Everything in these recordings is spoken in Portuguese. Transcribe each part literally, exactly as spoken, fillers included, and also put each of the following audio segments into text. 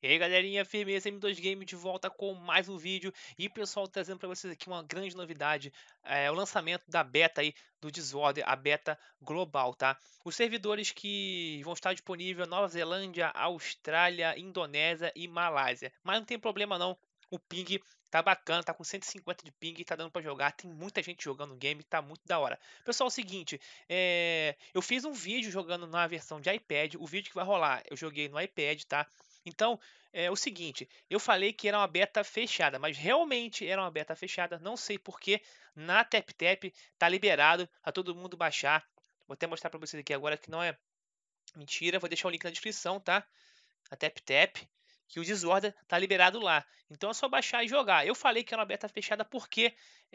E aí galerinha, firmeza, M dois Game de volta com mais um vídeo. E pessoal, trazendo para vocês aqui uma grande novidade, é o lançamento da beta aí do Disorder, a beta global, tá? Os servidores que vão estar disponíveis: Nova Zelândia, Austrália, Indonésia e Malásia. Mas não tem problema não, o ping tá bacana, tá com cento e cinquenta de ping, tá dando para jogar, tem muita gente jogando o game, tá muito da hora. Pessoal, é o seguinte, é... eu fiz um vídeo jogando na versão de iPad, o vídeo que vai rolar, eu joguei no iPad, tá? Então, é o seguinte, eu falei que era uma beta fechada, mas realmente era uma beta fechada. Não sei porque na TapTap tá liberado a todo mundo baixar. Vou até mostrar para vocês aqui agora que não é mentira. Vou deixar o link na descrição, tá? A TapTap, que o Disorder tá liberado lá. Então é só baixar e jogar. Eu falei que era uma beta fechada porque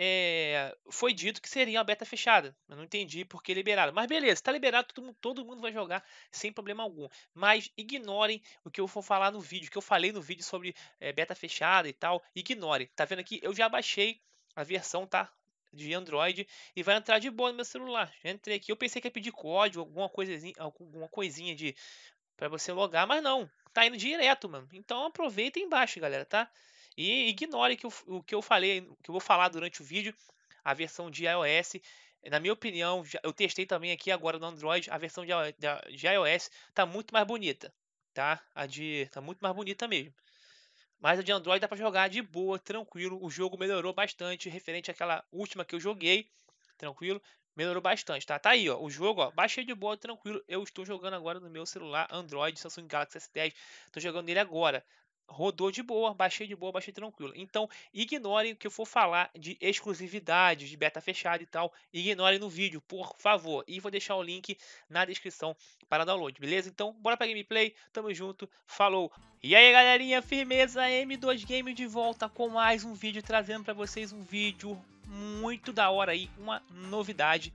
é, foi dito que seria uma beta fechada. Eu não entendi por que liberaram. Mas beleza, tá liberado, todo mundo, todo mundo vai jogar sem problema algum. Mas ignorem o que eu vou falar no vídeo, que eu falei no vídeo sobre é, beta fechada e tal. Ignorem. Tá vendo aqui? Eu já baixei a versão, tá? De Android e vai entrar de boa no meu celular. Já entrei aqui, eu pensei que ia pedir código, alguma coisinha, alguma coisinha de para você logar, mas não, tá indo direto, mano. Então aproveita e embaixa, galera, tá? E ignore que eu, o que eu falei, o que eu vou falar durante o vídeo, a versão de iOS. Na minha opinião, já- eu testei também aqui agora no Android, a versão de, i- da- de iOS tá muito mais bonita, tá? A de tá muito mais bonita mesmo. Mas a de Android dá pra jogar de boa, tranquilo. O jogo melhorou bastante referente àquela última que eu joguei, tranquilo. Melhorou bastante, tá? Tá aí, ó. O jogo, ó, baixei de boa, tranquilo. Eu estou jogando agora no meu celular Android, Samsung Galaxy S dez. Tô jogando nele agora. Rodou de boa, baixei de boa, baixei tranquilo. Então, ignorem o que eu for falar de exclusividade, de beta fechada e tal. Ignorem no vídeo, por favor. E vou deixar o link na descrição para download, beleza? Então, bora pra gameplay. Tamo junto. Falou! E aí galerinha, firmeza, M dois Game de volta com mais um vídeo, trazendo para vocês um vídeo muito da hora aí, uma novidade,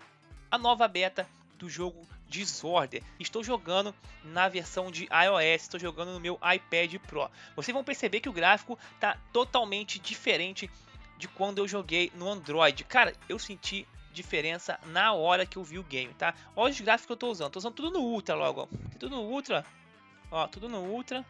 a nova beta do jogo Disorder. Estou jogando na versão de iOS, estou jogando no meu iPad Pro. Vocês vão perceber que o gráfico tá totalmente diferente de quando eu joguei no Android. Cara, eu senti diferença na hora que eu vi o game, tá? Olha os gráficos que eu tô usando, tô usando tudo no Ultra logo, ó. Tudo no Ultra. Ó, tudo no Ultra.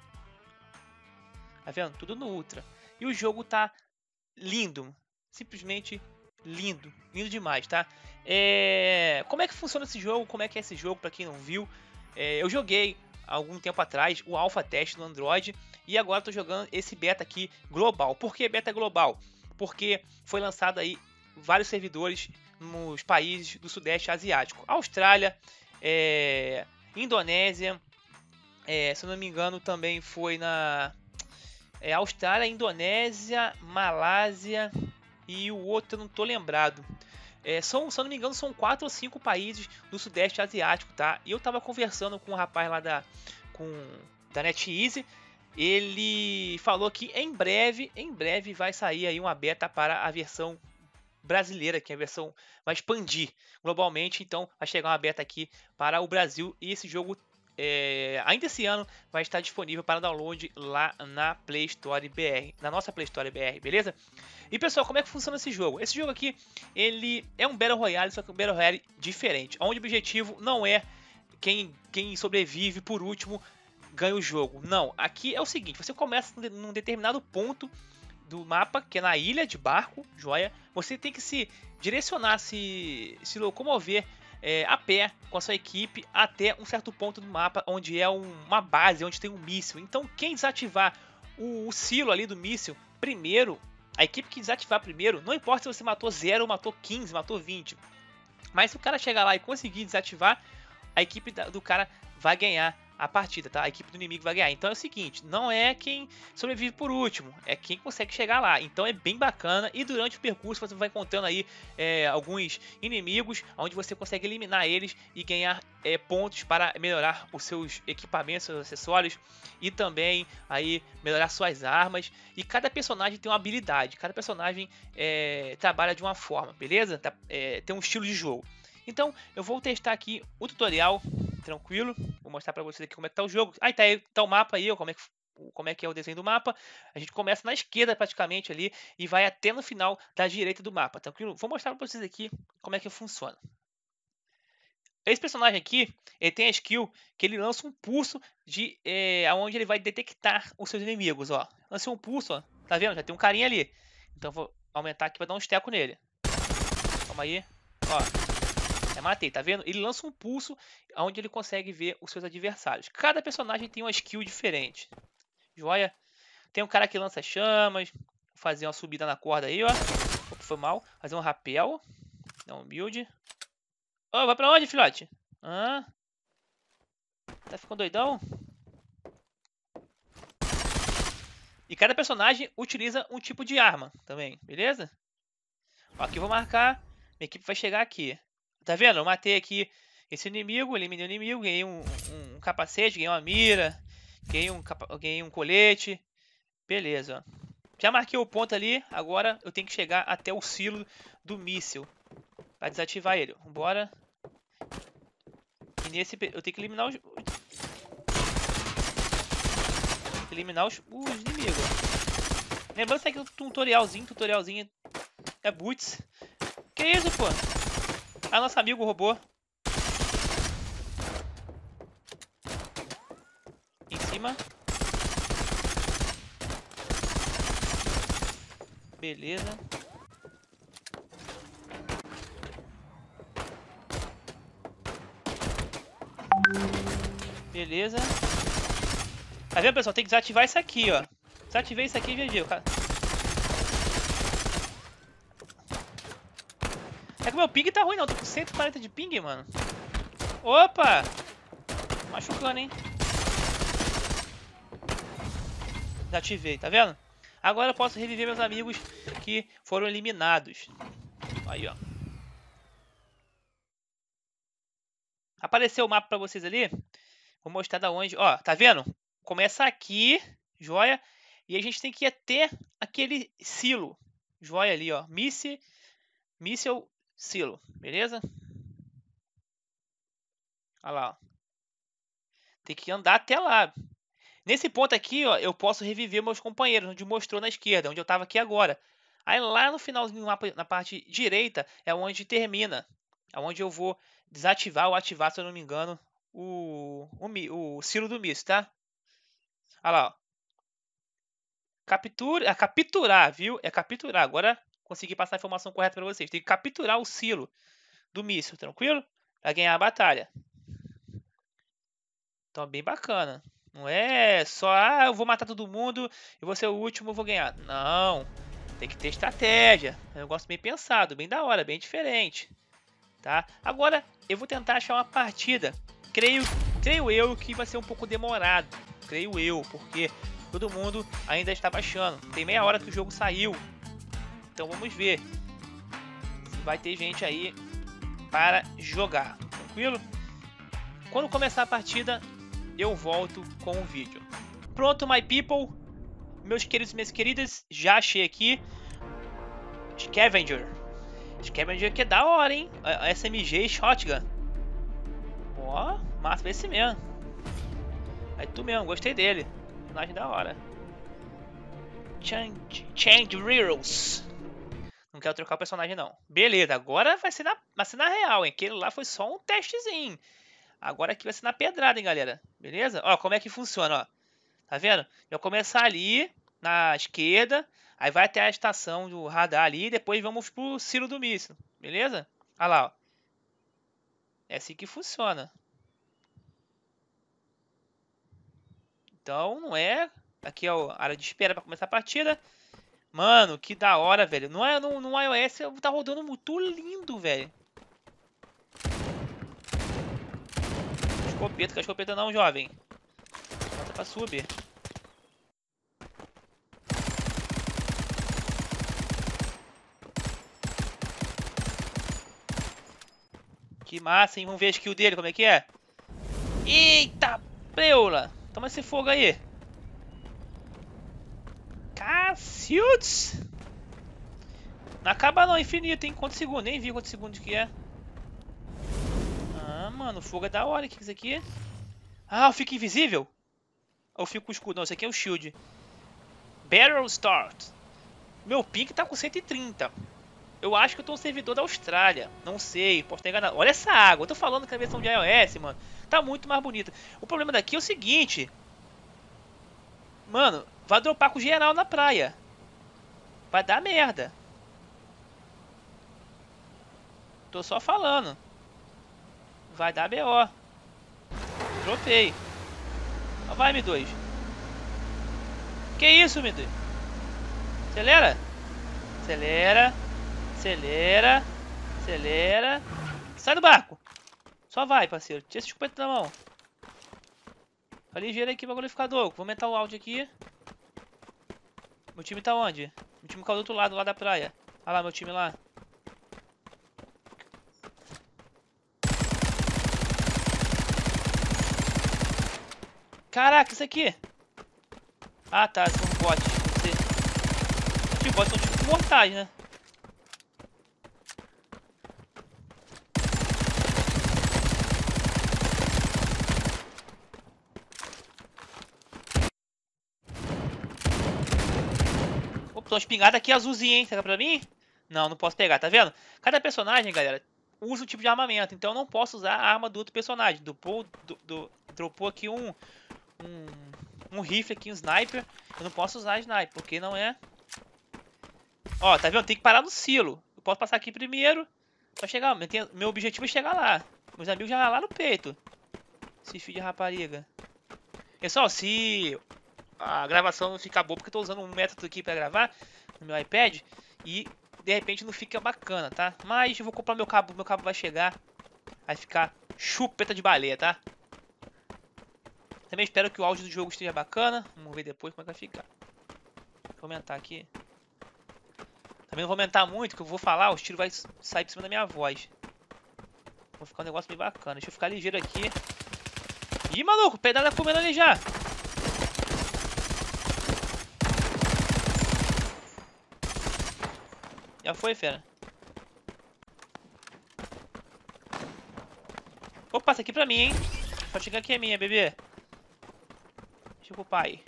Tá vendo? Tudo no Ultra. E o jogo tá lindo. Simplesmente lindo. Lindo demais, tá? É... Como é que funciona esse jogo? Como é que é esse jogo, pra quem não viu? É... Eu joguei há algum tempo atrás o Alpha Test no Android. E agora tô jogando esse beta aqui global. Por que beta global? Porque foi lançado aí vários servidores nos países do Sudeste Asiático. Austrália, é... Indonésia, é... se eu não me engano também foi na é Austrália, Indonésia, Malásia e o outro eu não tô lembrado. É, são, se eu não me engano, são quatro ou cinco países do Sudeste Asiático, tá? E eu tava conversando com um rapaz lá da, com, da NetEase. Ele falou que em breve, em breve vai sair aí uma beta para a versão brasileira, que é a versão vai expandir globalmente. Então vai chegar uma beta aqui para o Brasil e esse jogo é, ainda esse ano vai estar disponível para download lá na Play Store B R, na nossa Play Store B R, beleza? E pessoal, como é que funciona esse jogo? Esse jogo aqui, ele é um Battle Royale, só que um Battle Royale diferente, onde o objetivo não é quem, quem sobrevive por último ganha o jogo. Não, aqui é o seguinte, você começa num determinado ponto do mapa, que é na ilha de barco, joia. Você tem que se direcionar, se, se locomover é, a pé com a sua equipe até um certo ponto do mapa, onde é um, uma base, onde tem um míssil. Então, quem desativar o, o silo ali do míssil primeiro, a equipe que desativar primeiro, não importa se você matou zero, matou quinze, matou vinte, mas se o cara chegar lá e conseguir desativar, a equipe do cara vai ganhar a partida, tá? A equipe do inimigo vai ganhar. Então é o seguinte, não é quem sobrevive por último, é quem consegue chegar lá. Então é bem bacana e durante o percurso você vai encontrando aí é, alguns inimigos, onde você consegue eliminar eles e ganhar é, pontos para melhorar os seus equipamentos, seus acessórios e também aí melhorar suas armas. E cada personagem tem uma habilidade, cada personagem é, trabalha de uma forma, beleza? É, tem um estilo de jogo. Então eu vou testar aqui o tutorial, tranquilo. Vou mostrar para vocês aqui como é que tá o jogo. Aí tá, aí, tá o mapa aí, ó, como é, que, como é que é o desenho do mapa. A gente começa na esquerda praticamente ali e vai até no final da direita do mapa, tranquilo? Vou mostrar para vocês aqui como é que funciona. Esse personagem aqui, ele tem a skill que ele lança um pulso de é, onde ele vai detectar os seus inimigos, ó. Lança um pulso, ó. Tá vendo? Já tem um carinha ali. Então vou aumentar aqui pra dar um esteco nele. Calma aí. Ó. Já matei, tá vendo? Ele lança um pulso onde ele consegue ver os seus adversários. Cada personagem tem uma skill diferente. Joia? Tem um cara que lança chamas. Vou fazer uma subida na corda aí, ó. Opa, foi mal. Fazer um rapel. Dá um build. Ô, oh, vai pra onde, filhote? Ah. Tá ficando doidão? E cada personagem utiliza um tipo de arma também, beleza? Ó, aqui eu vou marcar. Minha equipe vai chegar aqui. Tá vendo? Eu matei aqui esse inimigo, eliminei o inimigo, ganhei um, um, um capacete, ganhei uma mira, ganhei um, ganhei um colete. Beleza, ó. Já marquei o ponto ali, agora eu tenho que chegar até o silo do míssil pra desativar ele. Vambora. E nesse eu tenho que eliminar os... Eliminar os, os inimigos. Lembrando que aqui um tutorialzinho, tutorialzinho é boots. Que isso, pô? Ah, nosso amigo robô. Em cima. Beleza. Beleza. Tá vendo, pessoal? Tem que desativar isso aqui, ó. Desativei isso aqui, G G, cara. É que o meu ping tá ruim, não. Tô com cento e quarenta de ping, mano. Opa! Machucando, hein? Desativei, tá vendo? Agora eu posso reviver meus amigos que foram eliminados. Aí, ó. Apareceu o mapa pra vocês ali. Vou mostrar da onde. Ó, tá vendo? Começa aqui, joia. E a gente tem que ir até aquele silo. Joia ali, ó. Missile, missile silo. Beleza? Olha lá, ó. Tem que andar até lá. Nesse ponto aqui, ó, eu posso reviver meus companheiros, onde mostrou na esquerda, onde eu tava aqui agora. Aí lá no finalzinho do mapa, na parte direita, é onde termina. É onde eu vou desativar ou ativar, se eu não me engano, o, o, o silo do míssil, tá? Olha lá, ó. Captura, é capturar, viu? É capturar. Agora consegui passar a informação correta para vocês. Tem que capturar o silo do míssil, tranquilo? Para ganhar a batalha. Então, bem bacana. Não é só, ah, eu vou matar todo mundo e vou ser o último, eu vou ganhar. Não. Tem que ter estratégia. É um negócio bem pensado, bem da hora, bem diferente. Tá? Agora, eu vou tentar achar uma partida. Creio, creio eu que vai ser um pouco demorado. Creio eu, porque todo mundo ainda está baixando. Tem meia hora que o jogo saiu. Então vamos ver se vai ter gente aí para jogar. Tranquilo? Quando começar a partida, eu volto com o vídeo. Pronto, my people. Meus queridos e minhas queridas, já achei aqui Scavenger. Scavenger que é da hora, hein? S M G e Shotgun. Ó, massa esse mesmo. Aí tu mesmo, gostei dele. Personagem da hora. Change, change Reels. Não quero trocar o personagem não. Beleza, agora vai ser, na, vai ser na real, hein? Aquele lá foi só um testezinho. Agora aqui vai ser na pedrada, hein, galera. Beleza? Ó, como é que funciona, ó. Tá vendo? Eu começar ali, na esquerda. Aí vai até a estação do radar ali. E depois vamos pro silo do míssil. Beleza? Olha lá, ó. É assim que funciona. Então, não é... Aqui é a área de espera para começar a partida. Mano, que da hora, velho. No, no, no iOS tá rodando muito lindo, velho. Escopeta, que a escopeta não, jovem. Bota pra subir. Que massa, hein? Vamos ver a skill dele, como é que é? Eita, preula! Toma esse fogo aí. Cacildes! Não acaba não, infinito, hein? Quantos segundos? Nem vi quantos segundos que é. Ah, mano, o fogo é da hora. O que é isso aqui? Ah, eu fico invisível? Ou eu fico com o escudo? Não, isso aqui é o shield. Barrel Start. Meu ping tá com cento e trinta. Eu acho que eu tô no servidor da Austrália. Não sei, posso ter enganado. Olha essa água. Eu tô falando que a versão de iOS, mano, tá muito mais bonita. O problema daqui é o seguinte. Mano, vai dropar com geral na praia. Vai dar merda. Tô só falando. Vai dar B O. Dropei. Vai, M dois. Que isso, M dois? Acelera. Acelera. Acelera. Acelera. Sai do barco. Só vai, parceiro. Tira esse escopeta na mão. Tá ligeiro aqui, bagulho ficar louco. Vou aumentar o áudio aqui. Meu time tá onde? Meu time caiu do outro lado, lá da praia. Olha lá, meu time lá. Caraca, isso aqui. Ah, tá, são bots. Tipo, bots são tipo mortais, né? Opa, uma espingarda aqui azulzinha, hein? Será pra mim? Não, não posso pegar, tá vendo? Cada personagem, galera, usa um tipo de armamento. Então eu não posso usar a arma do outro personagem. Dropou, do, do, dropou aqui um, um, um rifle aqui, um sniper. Eu não posso usar sniper, porque não é... Ó, tá vendo? Tem que parar no silo. Eu posso passar aqui primeiro pra chegar... Meu objetivo é chegar lá. Meus amigos já lá no peito. Esse filho de rapariga. Pessoal, se a gravação não ficar boa, porque eu tô usando um método aqui pra gravar no meu iPad e de repente não fica bacana, tá? Mas eu vou comprar meu cabo, meu cabo vai chegar, vai ficar chupeta de baleia, tá? Também espero que o áudio do jogo esteja bacana. Vamos ver depois como é que vai ficar. Vou aumentar aqui. Também não vou aumentar muito, que eu vou falar, os tiros vai sair por cima da minha voz. Vou ficar um negócio bem bacana. Deixa eu ficar ligeiro aqui. Ih, maluco, o pedal tá comendo ali já. Já foi, fera. Opa, essa aqui pra mim, hein. Pode chegar aqui é minha, bebê. Deixa eu pro pai.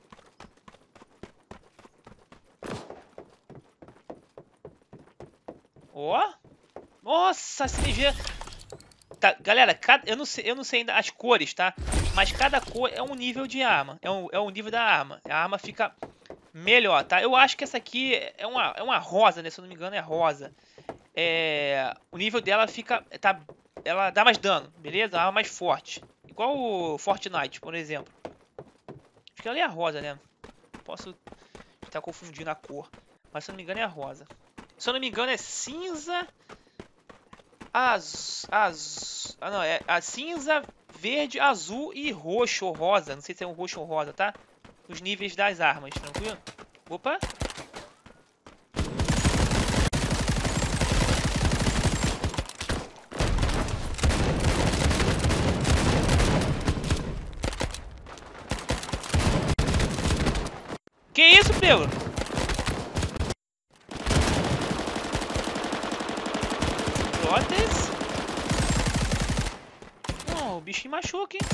Ó. Nossa, S M G. Tá, galera, cada, eu, não sei, eu não sei ainda as cores, tá? Mas cada cor é um nível de arma. É um, é um nível da arma. A arma fica melhor, tá? Eu acho que essa aqui é uma, é uma rosa, né? Se eu não me engano, é rosa. É, o nível dela fica... Tá, ela dá mais dano, beleza? A arma mais forte. Igual o Fortnite, por exemplo. Acho que ela é a rosa, né? Posso estar confundindo a cor. Mas se eu não me engano, é a rosa. Se eu não me engano, é cinza... Azul, azul, ah não, é a cinza, verde, azul e roxo ou rosa. Não sei se é um roxo ou rosa, tá? Os níveis das armas, tranquilo? Opa! Que isso, Pedro? Brothers? Não, o bicho me machuca, hein?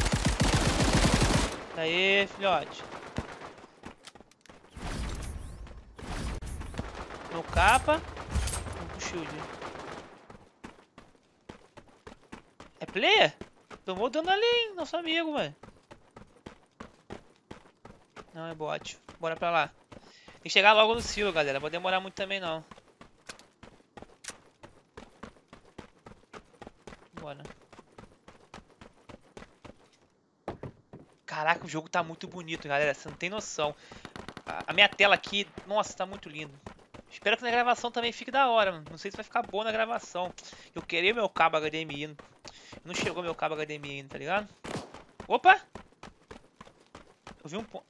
Aê, filhote. No capa. Vamos pro shield. É player? Tomou dano ali, hein? Nosso amigo, mano. Não, é bot. Bora pra lá. Tem que chegar logo no silo, galera. Não vai demorar muito também, não. Bora. Caraca, o jogo tá muito bonito, galera. Você não tem noção. A minha tela aqui, nossa, tá muito lindo. Espero que na gravação também fique da hora, mano. Não sei se vai ficar boa na gravação. Eu queria meu cabo H D M I. Não chegou meu cabo H D M I ainda, tá ligado? Opa! Eu vi um ponto.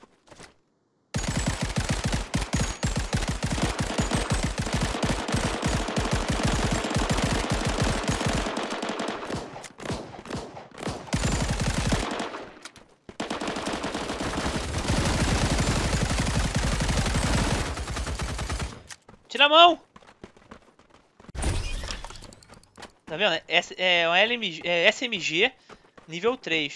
Tira a mão! Tá vendo? S, é um L M G, é S M G nível três.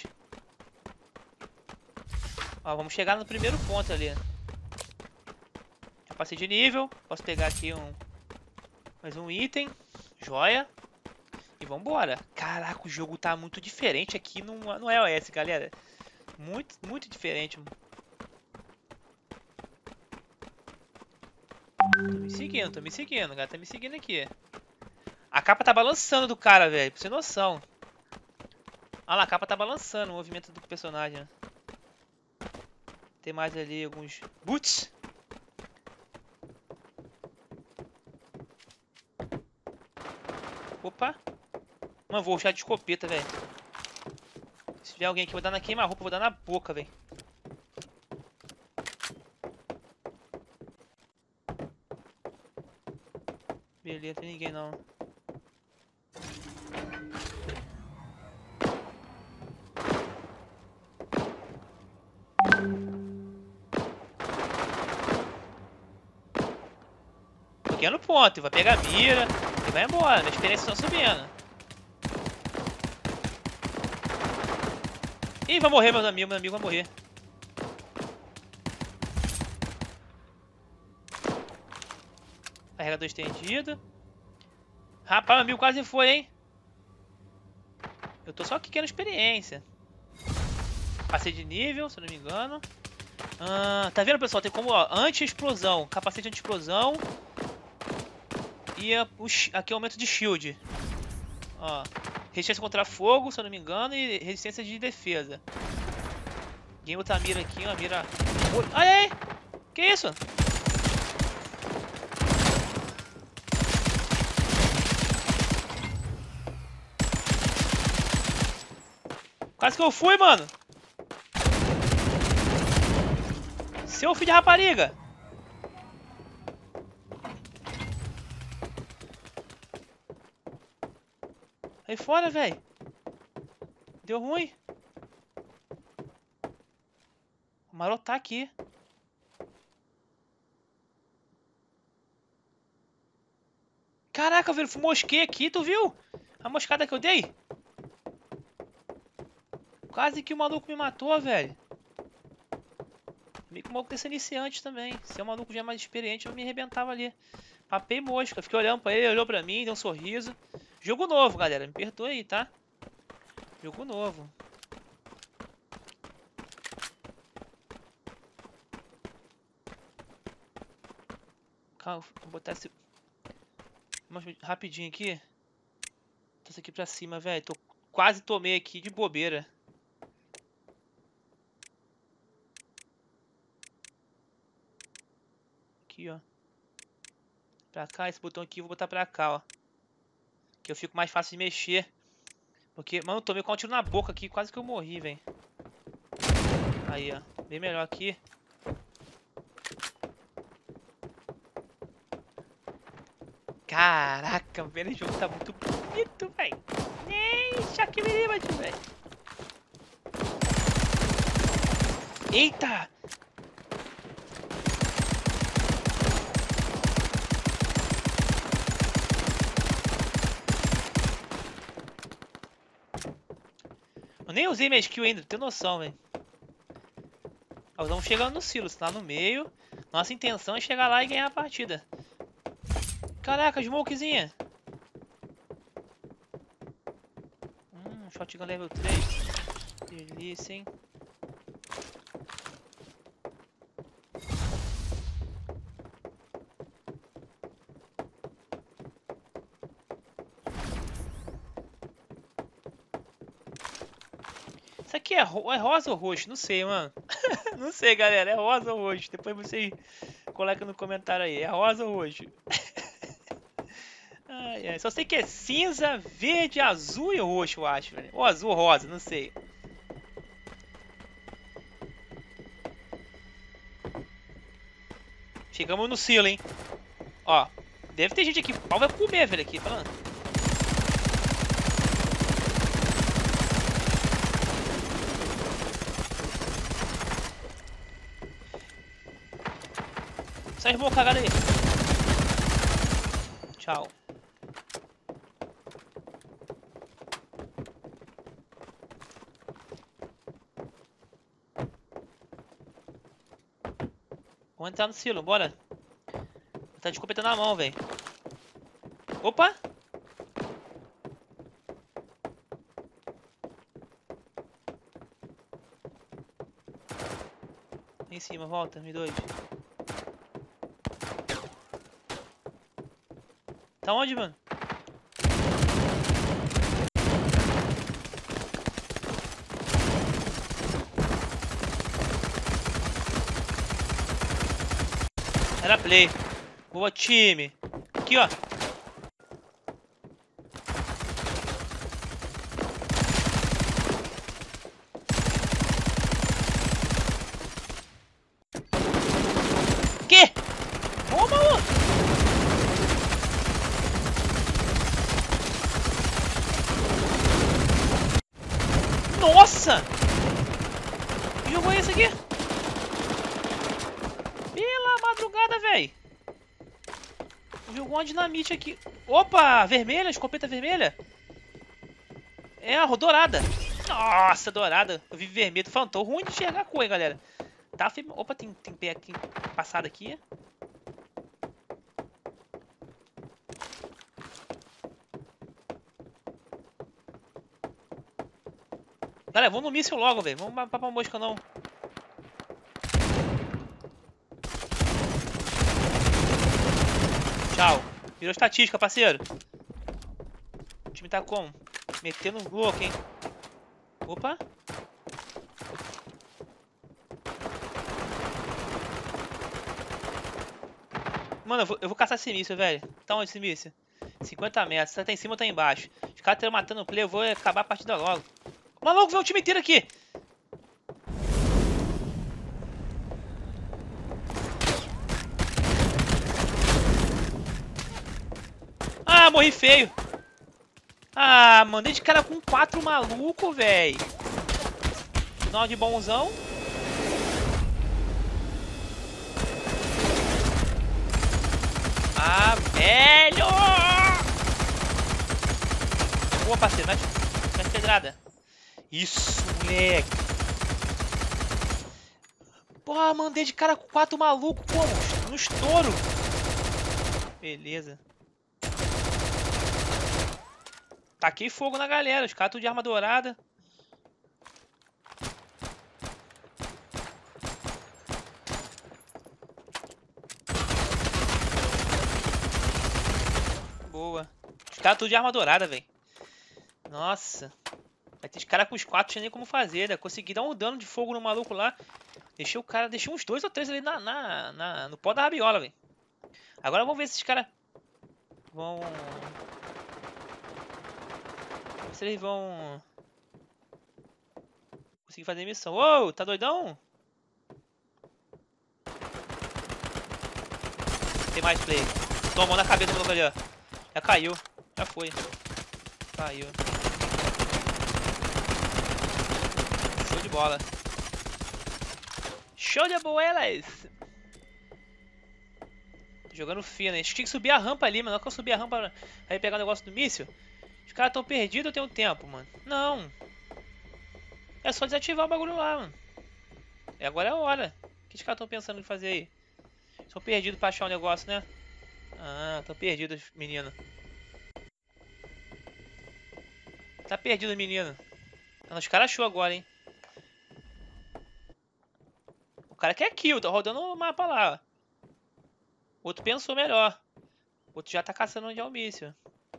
Ó, vamos chegar no primeiro ponto ali. Já passei de nível. Posso pegar aqui um Mais um item. Joia. E vambora. Caraca, o jogo tá muito diferente aqui no, no iOS, galera. Muito, muito diferente. Tô me seguindo, tô me seguindo. O cara tá me seguindo aqui. A capa tá balançando do cara, velho. Pra você ter noção. Olha lá, a capa tá balançando o movimento do personagem. Né? Tem mais ali alguns boots. Opa. Mano, vou rushar de escopeta, velho. Se tiver alguém aqui, eu vou dar na queima-roupa, vou dar na boca, velho. Beleza, não tem ninguém não. Pequeno ponto, vai pegar a mira e vai embora. Minha experiência tá subindo. Ih, vai morrer, meus amigos. Meu amigo vai morrer. Carregador estendido. Rapaz, meu amigo quase foi, hein? Eu tô só aqui querendo experiência. Passei de nível, se eu não me engano. Ah, tá vendo, pessoal? Tem como, ó, anti-explosão. Capacete anti-explosão. E a, o, aqui é o aumento de shield. Ó. Resistência contra fogo, se eu não me engano. E resistência de defesa. Ninguém botar a mira aqui, uma mira... Ai, ai! Que isso? Quase que eu fui, mano. Seu filho de rapariga. Aí fora, velho. Deu ruim. O maroto tá aqui. Caraca, velho. Mosquei aqui, tu viu? A moscada que eu dei. Quase que o maluco me matou, velho. Meio que o maluco desse iniciante também. Se é um maluco já mais experiente, eu me arrebentava ali. Papei mosca. Fiquei olhando pra ele, olhou pra mim, deu um sorriso. Jogo novo, galera. Me perdoa aí, tá? Jogo novo. Calma, vou botar esse... rapidinho aqui. Tô isso aqui pra cima, velho. Tô... Quase tomei aqui de bobeira. Aqui, ó. Pra cá, esse botão aqui eu vou botar pra cá, ó. Que eu fico mais fácil de mexer. Porque, mano, eu tomei com um tiro na boca aqui. Quase que eu morri, velho. Aí, ó. Bem melhor aqui. Caraca, velho. Esse jogo tá muito bonito, velho. Deixa que me velho. Eita! Eu nem usei minha skill ainda, tem noção, velho. Nós vamos chegando no Silos, tá no meio. Nossa intenção é chegar lá e ganhar a partida. Caraca, smokezinha. Hum, shotgun level três. Delícia, hein. Isso aqui é, ro é rosa ou roxo? Não sei, mano. Não sei, galera. É rosa ou roxo? Depois você coloca no comentário aí. É rosa ou roxo? Ai, ai. Só sei que é cinza, verde, azul e roxo, eu acho. Velho. Ou azul ou rosa, não sei. Chegamos no silo, hein? Ó. Deve ter gente aqui. O pau vai comer, velho, aqui. Falando. Só irmão cagada aí. Tchau. Vamos entrar no silo, bora. Tá de escopeta na mão, velho. Opa! Em cima, volta, me dois. Tá onde, mano? Era play. Boa, time. Aqui, ó. Que? Toma, mano. Nossa! Que jogo é esse aqui? Pela madrugada, velho. Jogou uma dinamite aqui. Opa! Vermelha, escopeta vermelha. É a dourada. Nossa, dourada. Eu vi vermelho. Tô falando, tô ruim de enxergar a cor, hein, galera. Tá, firme. Opa, tem, tem pé aqui. Passado aqui. Galera, vamos no míssil logo, velho. Vamos pra pra mosca, não. Tchau. Virou estatística, parceiro. O time tá como? Metendo um louco, hein? Opa. Mano, eu vou, eu vou caçar esse míssil, velho. Tá onde esse míssil? cinquenta metros. Se tá em cima ou tá embaixo? Os caras estão matando o play, eu vou acabar a partida logo. Maluco, vê o time inteiro aqui. Ah, morri feio. Ah, mandei de cara com quatro maluco, velho. Final de bonzão. Ah, velho! Boa, parceiro. Mete, mete pedrada. Isso, moleque. Porra, mandei de cara com quatro maluco, como? No estouro. Beleza. Taquei fogo na galera. Os caras tudo de arma dourada. Boa. Os caras tudo de arma dourada, velho. Nossa. Vai ter os caras com os quatro, não tinha nem como fazer, né? Consegui dar um dano de fogo no maluco lá. Deixei o cara, deixei uns dois ou três ali na, na, na, no pó da rabiola, velho. Agora vamos ver se esses caras vão... Se eles vão conseguir fazer missão. Uou, tá doidão? Tem mais play. Toma, mão na cabeça do maluco ali, ó. Já caiu. Já foi. Caiu. Show de bola. Show de boelas. Jogando fino, né? A gente tinha que subir a rampa ali, mano. Não é que eu subir a rampa pra ir pegar o negócio do míssil. Os caras tão perdidos, eu tenho tempo, mano. Não. É só desativar o bagulho lá, mano. E agora é a hora. O que os caras tão pensando em fazer aí? São perdidos pra achar o negócio, né? Ah, tão perdidos, menino. Tá perdido, menino. Os caras achou agora, hein? O cara quer kill, tá rodando o mapa lá, ó. O outro pensou melhor. O outro já tá caçando onde é o míssil.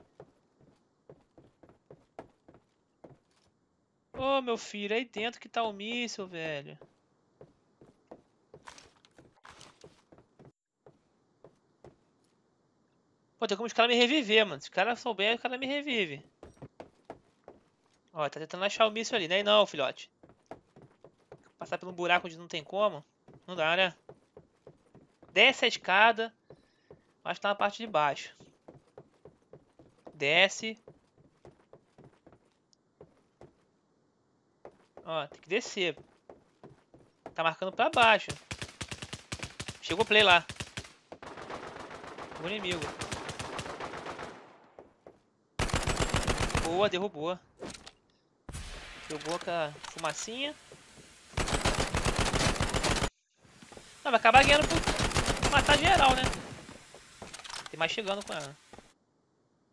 Ô, meu filho, aí dentro que tá o míssil, velho. Pô, tem como os caras me reviver, mano. Se os caras souberem, os caras me revivem. Ó, tá tentando achar o míssil ali, né? Não, filhote. Passar pelo buraco onde não tem como. Não dá, né? Desce a escada. Acho que tá na parte de baixo. Desce. Ó, tem que descer. Tá marcando pra baixo. Chegou o play lá. O inimigo. Boa, derrubou. Derrubou com a fumacinha. Não, vai acabar ganhando por matar geral, né? Tem mais chegando com ela.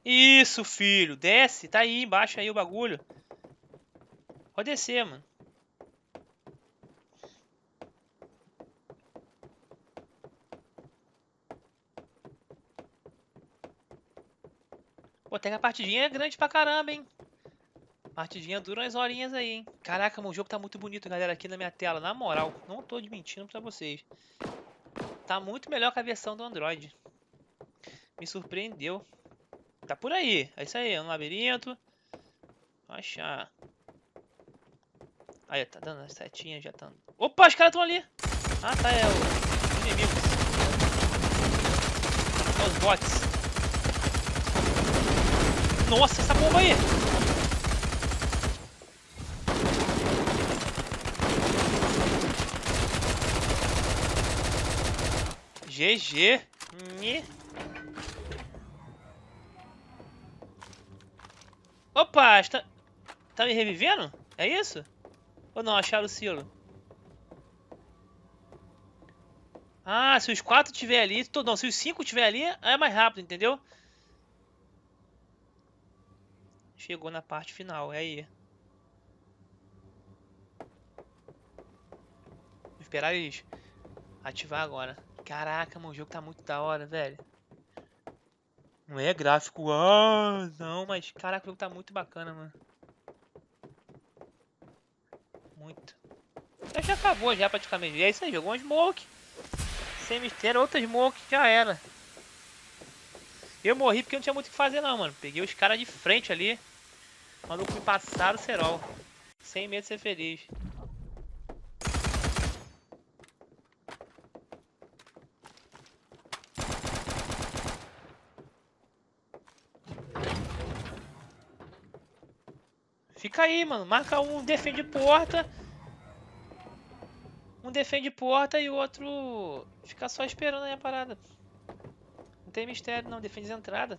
Isso, filho. Desce. Tá aí embaixo aí o bagulho. Pode descer, mano. Pô, até que a partidinha é grande pra caramba, hein? Partidinha dura umas horinhas aí, hein? Caraca, mano, o jogo tá muito bonito, galera, aqui na minha tela. Na moral, não tô mentindo pra vocês. Tá muito melhor que a versão do Android. Me surpreendeu. Tá por aí. É isso aí, é um labirinto. Vou achar. Aí, tá dando as setinhas, já tá. Opa, os caras estão ali. Ah, tá, é o inimigo. São os bots. Nossa, essa bomba aí. G G. Nhe. Opa, está... tá me revivendo? É isso? Ou não, acharam o silo? Ah, se os quatro tiver ali, to... não, se os cinco tiver ali, é mais rápido, entendeu? Chegou na parte final, é aí. Vou esperar eles ativar agora. Caraca, mano, o jogo tá muito da hora, velho. Não é gráfico, ah, não, mas caraca, o jogo tá muito bacana, mano. Muito. Já acabou já praticamente. É isso aí, jogou um smoke. Sem mistério, outra smoke, já era. Eu morri porque não tinha muito o que fazer não, mano. Peguei os caras de frente ali. Mandou me passar o cerol. Sem medo de ser feliz. Fica aí, mano. Marca um, defende porta. Um defende porta e o outro fica só esperando aí a parada. Não tem mistério não, defende a entrada.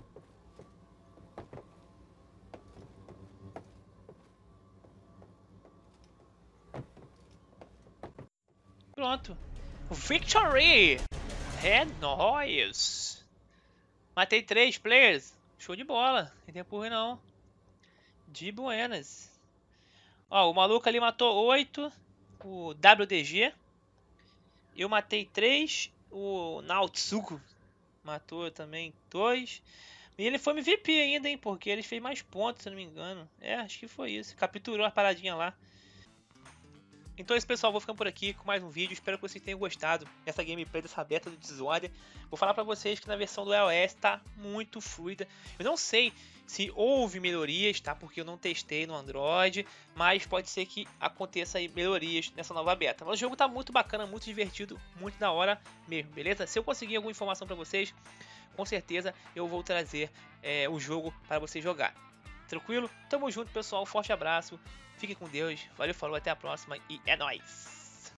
Pronto. Victory! É nóis! Matei três players. Show de bola. Não tem tempo ruim não. De buenas. Ó, o maluco ali matou oito. O W D G. Eu matei três. O Naotsuko matou também dois. E ele foi M V P ainda, hein? Porque ele fez mais pontos, se eu não me engano. É, acho que foi isso. Capturou a paradinha lá. Então é isso, pessoal, vou ficando por aqui com mais um vídeo, espero que vocês tenham gostado dessa gameplay, dessa beta do Dishonored. Vou falar pra vocês que na versão do iOS tá muito fluida. Eu não sei se houve melhorias, tá? Porque eu não testei no Android, mas pode ser que aconteça aí melhorias nessa nova beta. Mas o jogo tá muito bacana, muito divertido, muito da hora mesmo, beleza? Se eu conseguir alguma informação pra vocês, com certeza eu vou trazer é, o jogo para vocês jogar. Tranquilo? Tamo junto, pessoal, forte abraço. Fique com Deus, valeu, falou, até a próxima e é nóis!